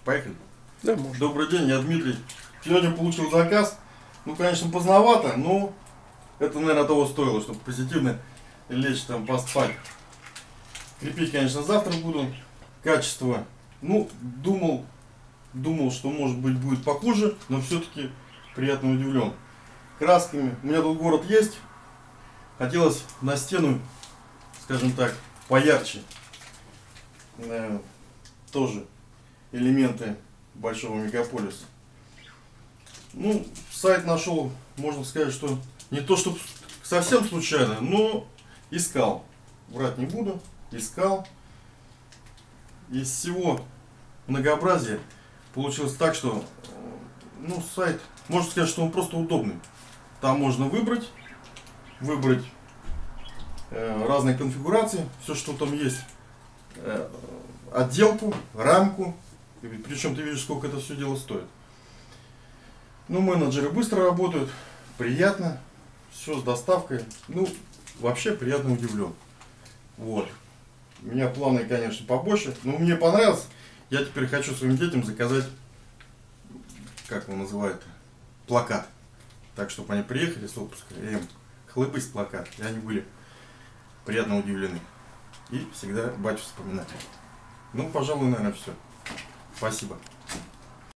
Поехали. Да, можно. Добрый день, я Дмитрий. Сегодня получил заказ. Ну, конечно, поздновато, но это, наверное, того стоило, чтобы позитивно лечь там поспать. Крепить, конечно, завтра буду. Качество. Ну, думал, что может быть будет похуже, но все-таки приятно удивлен. Красками. У меня тут город есть. Хотелось на стену, скажем так, поярче. Тоже элементы большого мегаполиса. Ну, сайт нашел, можно сказать, что не то, что совсем случайно, но искал. Врать не буду, искал. Из всего многообразия получилось так, что ну, сайт, можно сказать, что он просто удобный. Там можно выбрать разные конфигурации, все, что там есть, отделку, рамку, причем ты видишь, сколько это все дело стоит. Ну, менеджеры быстро работают, приятно, все с доставкой, ну, вообще приятно удивлен. Вот. У меня планы, конечно, побольше, но мне понравилось. Я теперь хочу своим детям заказать, как его называют, плакат. Так, чтобы они приехали с отпуска, я им хлопысь плакат, и они были приятно удивлены. И всегда батю вспоминать. Ну, пожалуй, наверное, все. Спасибо.